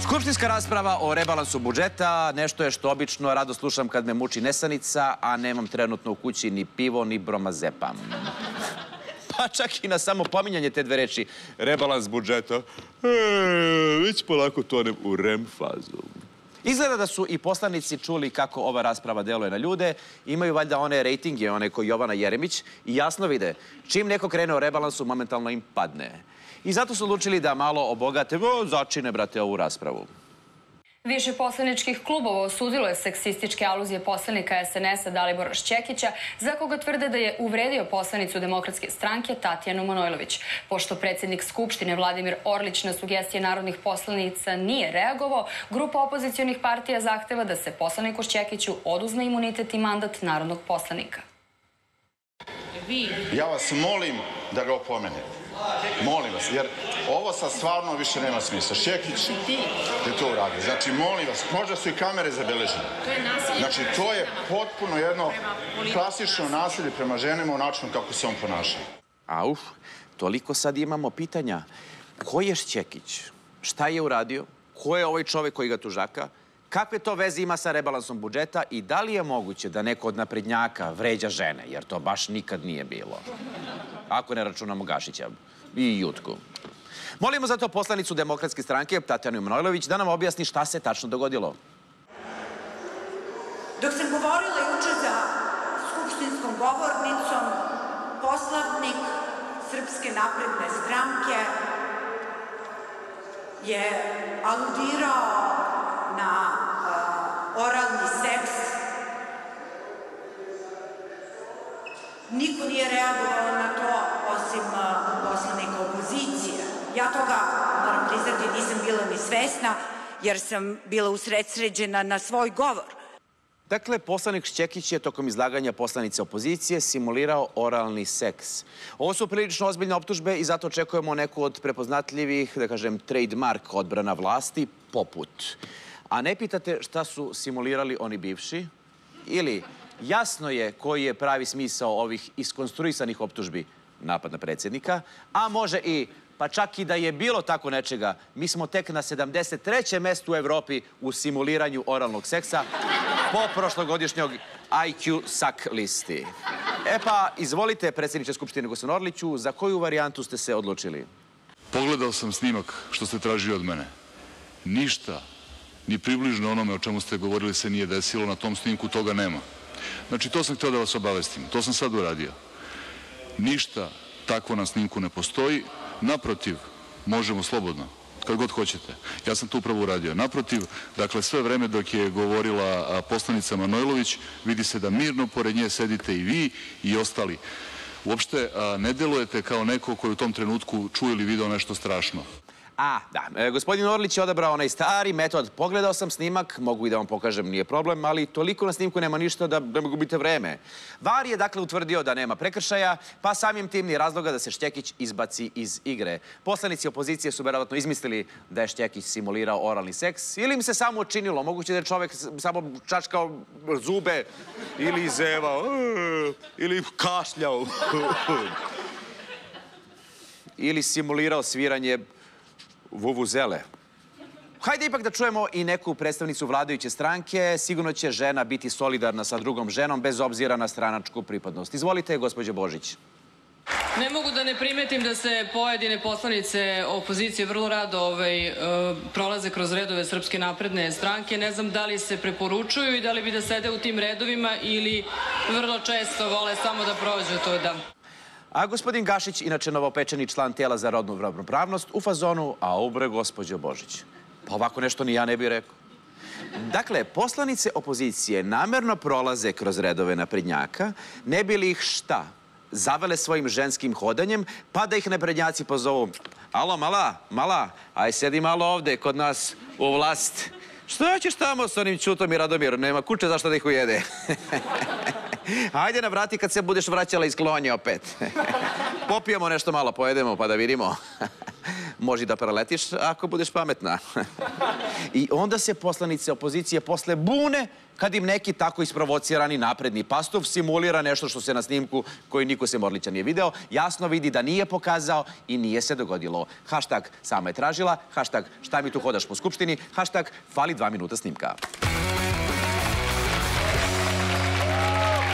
Skupštinska rasprava o rebalansu budžeta nešto je što obično rado slušam kad me muči nesanica, a nemam trenutno u kući ni pivo, ni bromazepam. Pa čak i na samo pominjanje te dve reči, rebalans budžeta, već polako tonem u REM fazu. Izgleda da su i poslanici čuli kako ova rasprava deluje na ljude, imaju valjda one rejtinge, one koji Jovana Jeremić, i jasno vide, čim neko krene o rebalansu, momentalno im padne. I zato su odlučili da malo obogate, začine, brate, ovu raspravu. Više poslaničkih klubova osudilo je seksističke aluzije poslanika SNS-a Dalibora Šćekića, za koga tvrde da je uvredio poslanicu Demokratske stranke Tatjanu Manojlović. Pošto predsjednik Skupštine Vladimir Orlić na sugestije narodnih poslanica nije reagovao, grupa opozicionih partija zahteva da se poslaniku Šćekiću oduzme imunitet i mandat narodnog poslanika. Ja vas molim da ga opomenete. Molim vas, jer ovo sad stvarno više nema smisla. Šćekić je to uradio. Znači, molim vas, možda su i kamere zabeležene. Znači, to je potpuno jedno klasično nasilje prema ženama u načinu kako se on ponaša. Auf, toliko sad imamo pitanja. Ko je Šćekić? Šta je uradio? Ko je ovaj čovek koji ga tužaka? Kakve to veze ima sa rebalansom budžeta i da li je moguće da neko od naprednjaka vređa žene, jer to baš nikad nije bilo? Ako ne računamo Gašića i Jutku. Molimo zato poslanicu Demokratske stranke, Tatjanu Manojlović, da nam objasni šta se tačno dogodilo. Dok sam govorila juče za skupštinskom govornicom, poslanik Srpske napredne stranke je aludirao na oralni seks. Niko nije reagovao na to osim poslanika opozicije. Ja toga, moram priznati, nisam bila ni svesna jer sam bila usredsređena na svoj govor. Dakle, poslanik Šćekić je tokom izlaganja poslanice opozicije simulirao oralni seks. Ovo su prilično ozbiljne optužbe i zato očekujemo neku od prepoznatljivih, da kažem, trademark odbrana vlasti, poput. A ne pitate šta su simulirali oni bivši? Ili jasno je koji je pravi smisao ovih iskonstruisanih optužbi, napad na predsjednika, a može i, pa čak i da je bilo tako nečega, mi smo tek na 73. mestu u Evropi u simuliranju oralnog seksa po prošlogodišnjog IQ SAK listi. E pa, izvolite, predsjedniče Skupštine gospodine Orliću, za koju varijantu ste se odlučili? Pogledao sam snimak što ste tražili od mene. Ništa, ni približno onome o čemu ste govorili se nije desilo, na tom snimku toga nema. Znači, to sam htio da vas obavestim, to sam sad uradio. Ništa takvo na snimku ne postoji, naprotiv, možemo slobodno, kad god hoćete. Ja sam to upravo uradio. Naprotiv, dakle, sve vreme dok je govorila poslanica Manojlović, vidi se da mirno pored nje sedite i vi i ostali. Uopšte ne delujete kao neko koji u tom trenutku čuje ili video nešto strašno. Da. Gospodin Orlić je odabrao onaj stari metod. Pogledao sam snimak, mogu i da vam pokažem, nije problem, ali toliko na snimku nema ništa da ne gubite vreme. VAR je dakle utvrdio da nema prekršaja, pa samim tim ni razloga da se Šćekić izbaci iz igre. Poslanici opozicije su verovatno izmislili da je Šćekić simulirao oralni seks ili im se samo učinilo. Moguće da je čovek samo čačkao zube ili zevao ili kašljao ili simulirao sviranje vuvuzele. Hajde ipak da čujemo i neku predstavnicu vladajuće stranke. Sigurno će žena biti solidarna sa drugom ženom bez obzira na stranačku pripadnost. Izvolite, gospođo Božić. Ne mogu da ne primetim da se pojedine poslanice opozicije vrlo rado prolaze kroz redove Srpske napredne stranke. Ne znam da li se preporučuju i da li bi da sede u tim redovima ili vrlo često vole samo da prođu to da... A gospodin Gašić, inače novopečeni član tijela za rodnu ravnopravnost, u fazonu, a ubre, gospođo Božić. Pa ovako nešto ni ja ne bih rekao. Dakle, poslanice opozicije namerno prolaze kroz redove naprednjaka, ne bi li ih šta? Zavele svojim ženskim hodanjem, pa da ih naprednjaci pozovu. Alo, mala, aj sedi malo ovde kod nas u vlast. Što ćeš tamo s onim Ćutom i Radomirom? Nema kuće zašto da ih ujede. Hajde navrati kad se budeš vraćala iz klonje opet. Popijemo nešto malo, pojedemo pa da vidimo. Može da preletiš ako budeš pametna. I onda se poslanice opozicije posle bune kad im neki tako isprovocirani napredni pastov simulira nešto što se na snimku koji niko sem Orlića nije video, jasno vidi da nije pokazao i nije se dogodilo. Hashtag sama je tražila, hashtag šta mi tu hodaš po Skupštini, hashtag fali 2 minuta snimka.